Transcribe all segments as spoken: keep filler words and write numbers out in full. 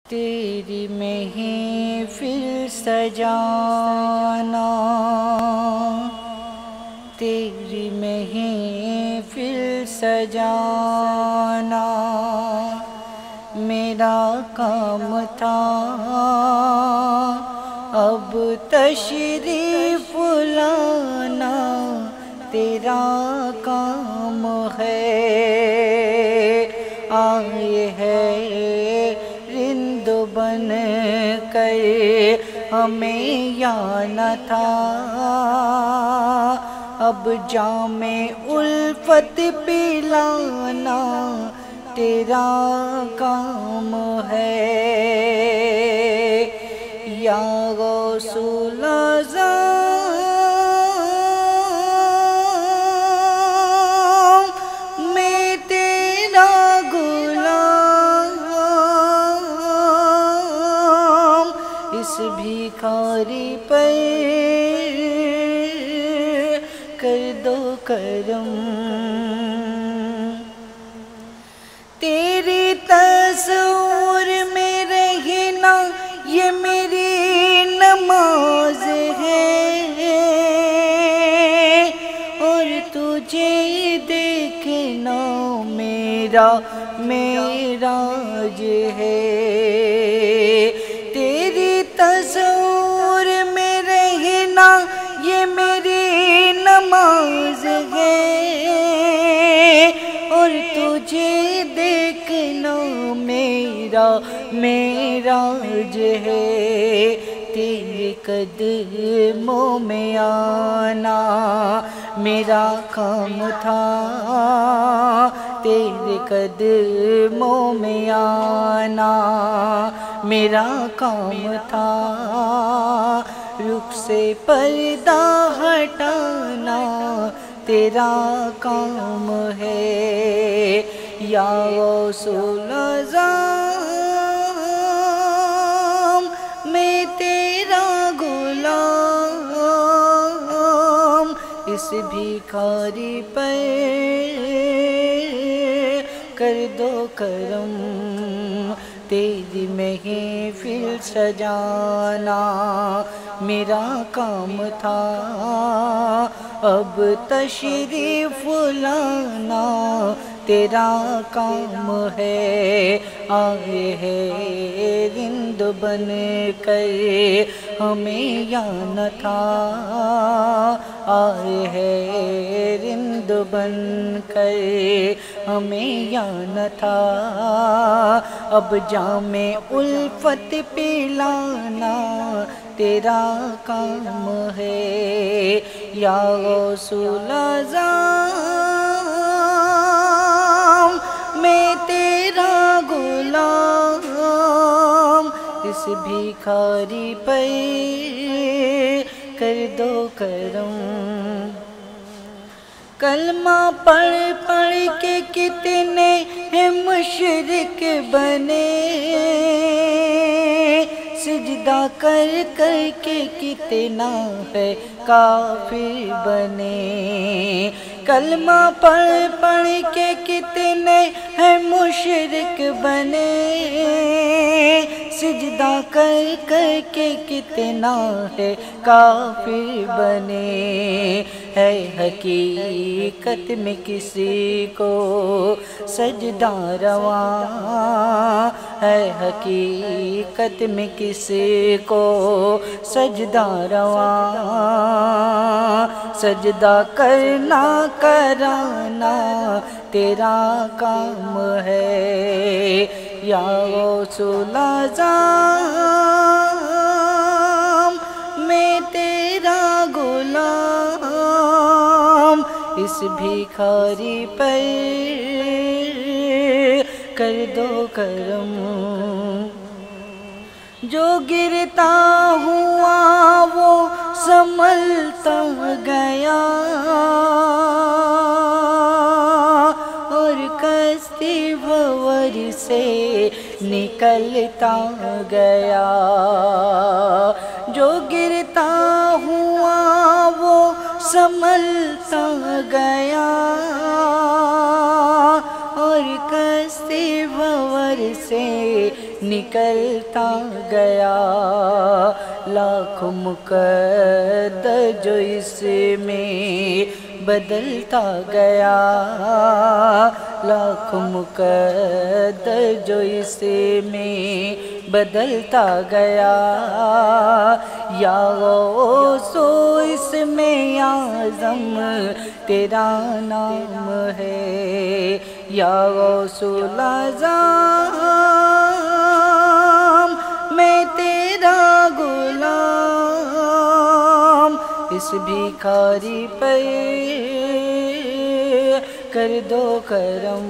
تیری محفل سجانا، تیری محفل سجانا میرا کام تھا، اب تشریف لانا تیرا کام ہے۔ آئے ہے رند بن کر ہمیں یا نہ تھا، اب جام الفت پلانا تیرا کام ہے۔ یا غوث الاعظام میں تیرا غلام، اس بھیکاری پر کر دو کرم۔ تیری تصور میں رہنا یہ میری نماز ہے، اور تجھے دیکھنا میرا معراج ہے۔ تیری تصور میں رہنا یہ میری نماز ہے، اور تجھے دیکھنا میرا معراج ہے۔ تیرے قدموں میں آنا میرا کام تھا، تیرے قدموں میں آنا میرا کام تھا، رخ سے پردہ ہٹانا تیرا کام ہے۔ یا غوث الاعظام میں تیرا غلام، اس بھیکاری پر کر دو کرم۔ تیری محفل سجانا میرا کام تھا، اب تشریف لانا تیرا کام ہے۔ آئے ہے رند بن کر ہمیں یا نہ تھا، آئے ہے رند بن کر ہمیں یا نہ تھا، اب جام الفت پلانا تیرا کام ہے۔ یا غوث الاعظام میں تیرا غلام، اس بھیکاری پر کر دو کرم۔ کلمہ پڑھ پڑھ کے کتنے ہیں مشرک بنے، سجدہ کر کر کے کتنا ہے کافر بنے۔ کلمہ پڑھ پڑھ کے کتنے ہیں مشرک بنے، سجدہ کر کر کے کتنا ہے کافر بنے۔ ہے حقیقت میں کسی کو سجدہ رواں، ہے حقیقت میں کسی کو سجدہ رواں، سجدہ کرنا کرانا تیرا کام ہے۔ یا غوث الاعظام میں تیرا غلام، اس بھیکاری پر کر دو کرم۔ جو گرتا ہوا وہ سنبھلتا گیا، اور کشتی بھور سے نکلتا گیا۔ جو گرتا ہوا وہ سنبھلتا گیا، اور کشتی بھور سے نکلتا گیا، لاکھوں مقدر جو اس میں بدلتا گیا، لاکھوں مقدر جو اس میں بدلتا گیا، یا غوث اس میں اعظم تیرا نام ہے، یا غوث الاعظم میں تیرا غلام، اس بھکاری پر کر دو کرم،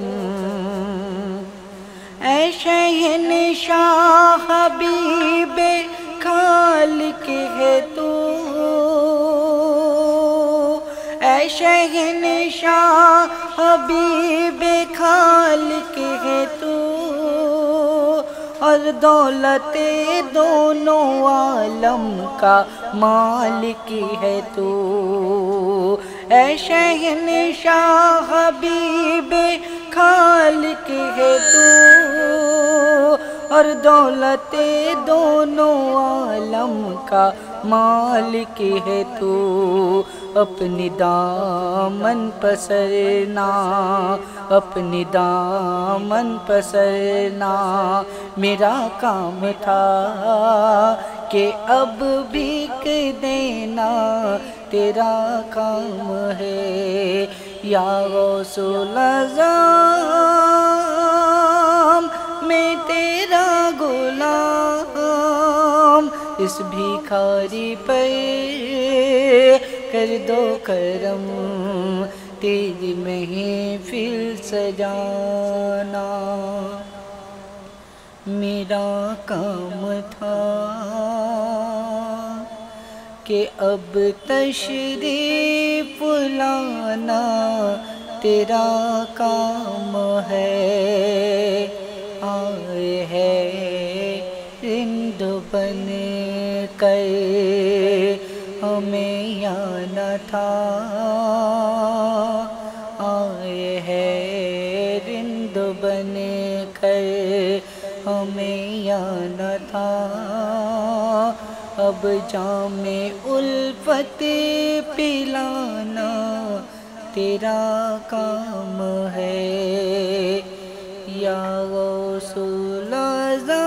اے شہنشاہ حبیب خالق ہے تو، اے شہنشاہ حبیب خالق ہے تو، اور دولت دونوں عالم کا مالک ہے تو، اے شہنشاہ حبیب خالق ہے تو، اور دولت دونوں عالم کا مالک ہے تو، اپنی دامن پسرنا، اپنی دامن پسرنا میرا کام تھا، کہ اب بھیک دینا تیرا کام ہے، یا غوث الاعظم میں تیرا غلام، اس بھکاری پر کر دو کرم، تیری محفل سجانا میرا کام تھا، کہ اب تشریف لانا تیرا کام ہے، آئے ہے رند بن کر ہمیں آنا تھا، آئے ہے رند بن کر ہمیں آنا تھا، اب جام الفت پلانا تیرا کام ہے، یا غوث الاعظم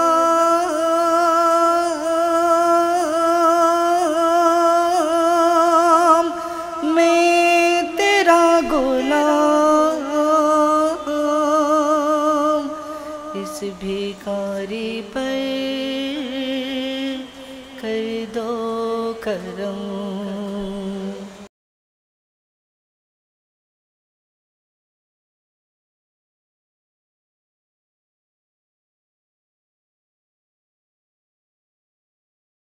میں تیرا غلام، اس بھکاری پر کر دو کرم۔